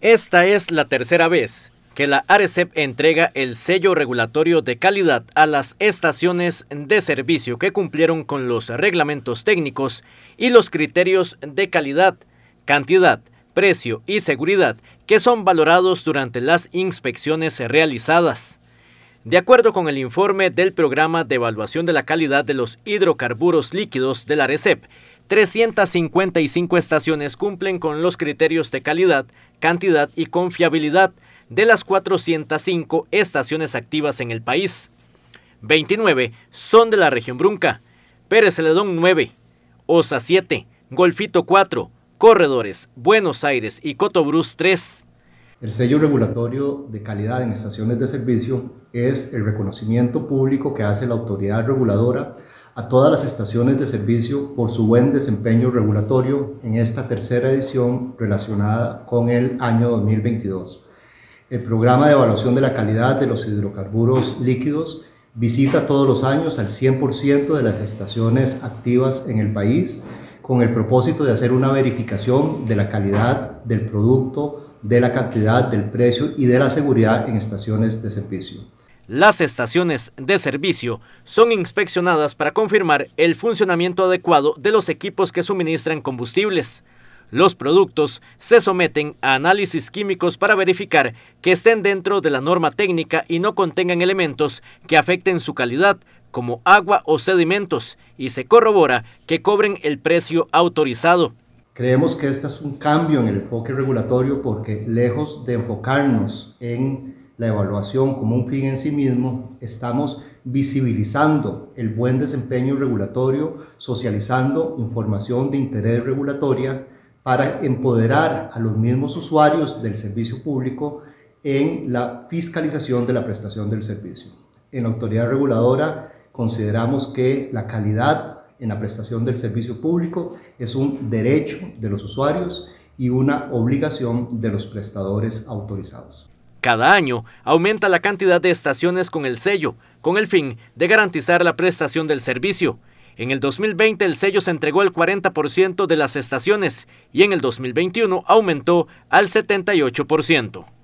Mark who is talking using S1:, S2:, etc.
S1: Esta es la tercera vez que la ARECEP entrega el sello regulatorio de calidad a las estaciones de servicio que cumplieron con los reglamentos técnicos y los criterios de calidad, cantidad, precio y seguridad que son valorados durante las inspecciones realizadas. De acuerdo con el informe del Programa de Evaluación de la Calidad de los Hidrocarburos Líquidos de la ARECEP, 355 estaciones cumplen con los criterios de calidad, cantidad y confiabilidad de las 405 estaciones activas en el país. 29 son de la región Brunca, Pérez Celedón 9, Osa 7, Golfito 4, Corredores, Buenos Aires y Cotobruz 3.
S2: El sello regulatorio de calidad en estaciones de servicio es el reconocimiento público que hace la autoridad reguladora a todas las estaciones de servicio por su buen desempeño regulatorio en esta tercera edición relacionada con el año 2022. El programa de evaluación de la calidad de los hidrocarburos líquidos visita todos los años al 100% de las estaciones activas en el país con el propósito de hacer una verificación de la calidad del producto, de la cantidad, del precio y de la seguridad en estaciones de servicio.
S1: Las estaciones de servicio son inspeccionadas para confirmar el funcionamiento adecuado de los equipos que suministran combustibles. Los productos se someten a análisis químicos para verificar que estén dentro de la norma técnica y no contengan elementos que afecten su calidad, como agua o sedimentos, y se corrobora que cobren el precio autorizado.
S2: Creemos que este es un cambio en el enfoque regulatorio porque, lejos de enfocarnos en la evaluación como un fin en sí mismo, estamos visibilizando el buen desempeño regulatorio, socializando información de interés regulatoria para empoderar a los mismos usuarios del servicio público en la fiscalización de la prestación del servicio. En la autoridad reguladora consideramos que la calidad en la prestación del servicio público es un derecho de los usuarios y una obligación de los prestadores autorizados.
S1: Cada año aumenta la cantidad de estaciones con el sello, con el fin de garantizar la prestación del servicio. En el 2020 el sello se entregó al 40% de las estaciones y en el 2021 aumentó al 78%.